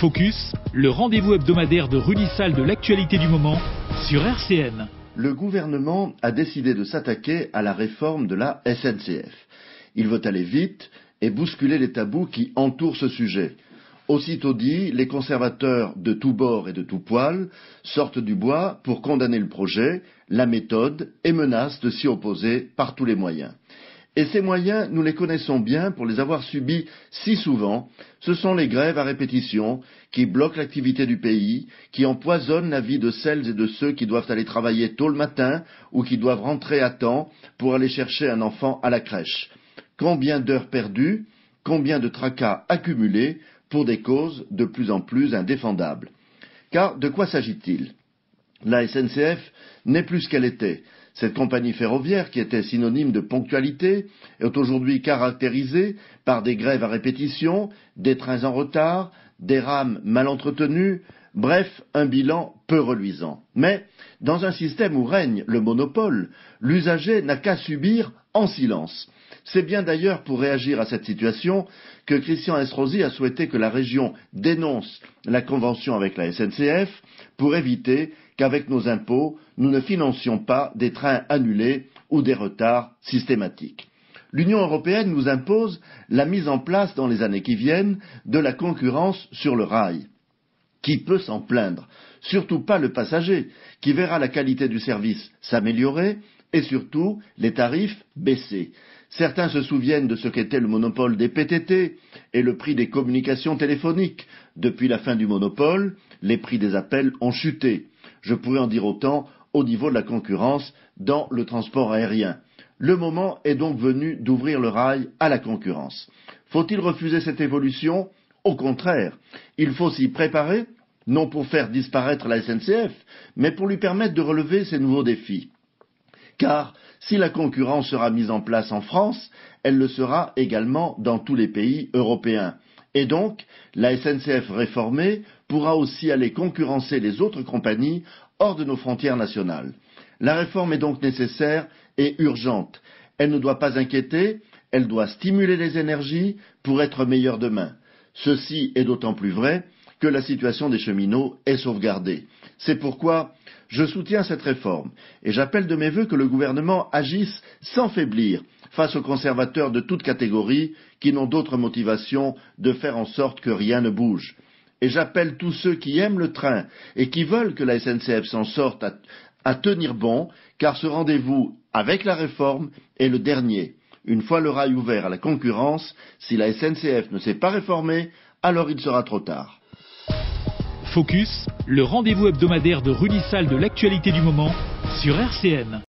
Focus, le rendez-vous hebdomadaire de Rudi Sall de l'actualité du moment sur RCN. Le gouvernement a décidé de s'attaquer à la réforme de la SNCF. Il veut aller vite et bousculer les tabous qui entourent ce sujet. Aussitôt dit, les conservateurs de tous bords et de tous poils sortent du bois pour condamner le projet, la méthode et menacent de s'y opposer par tous les moyens. Et ces moyens, nous les connaissons bien pour les avoir subis si souvent. Ce sont les grèves à répétition qui bloquent l'activité du pays, qui empoisonnent la vie de celles et de ceux qui doivent aller travailler tôt le matin ou qui doivent rentrer à temps pour aller chercher un enfant à la crèche. Combien d'heures perdues, combien de tracas accumulés pour des causes de plus en plus indéfendables. Car de quoi s'agit-il ? La SNCF n'est plus ce qu'elle était. Cette compagnie ferroviaire, qui était synonyme de ponctualité, est aujourd'hui caractérisée par des grèves à répétition, des trains en retard, des rames mal entretenues, bref, un bilan peu reluisant. Mais, dans un système où règne le monopole, l'usager n'a qu'à subir en silence. C'est bien d'ailleurs pour réagir à cette situation que Christian Estrosi a souhaité que la région dénonce la convention avec la SNCF pour éviter qu'avec nos impôts, nous ne financions pas des trains annulés ou des retards systématiques. L'Union européenne nous impose la mise en place dans les années qui viennent de la concurrence sur le rail. Qui peut s'en plaindre ? Surtout pas le passager, qui verra la qualité du service s'améliorer et surtout les tarifs baisser. Certains se souviennent de ce qu'était le monopole des PTT et le prix des communications téléphoniques. Depuis la fin du monopole, les prix des appels ont chuté. Je pourrais en dire autant au niveau de la concurrence dans le transport aérien. Le moment est donc venu d'ouvrir le rail à la concurrence. Faut-il refuser cette évolution ? Au contraire, il faut s'y préparer, non pour faire disparaître la SNCF, mais pour lui permettre de relever ces nouveaux défis. Car si la concurrence sera mise en place en France, elle le sera également dans tous les pays européens. Et donc, la SNCF réformée pourra aussi aller concurrencer les autres compagnies hors de nos frontières nationales. La réforme est donc nécessaire et urgente. Elle ne doit pas inquiéter, elle doit stimuler les énergies pour être meilleure demain. Ceci est d'autant plus vrai que la situation des cheminots est sauvegardée. C'est pourquoi je soutiens cette réforme et j'appelle de mes vœux que le gouvernement agisse sans faiblir face aux conservateurs de toutes catégories qui n'ont d'autre motivation de faire en sorte que rien ne bouge. Et j'appelle tous ceux qui aiment le train et qui veulent que la SNCF s'en sorte à tenir bon, car ce rendez-vous avec la réforme est le dernier. Une fois le rail ouvert à la concurrence, si la SNCF ne s'est pas réformée, alors il sera trop tard. Focus, le rendez-vous hebdomadaire de Rudi Sall de l'actualité du moment sur RCN.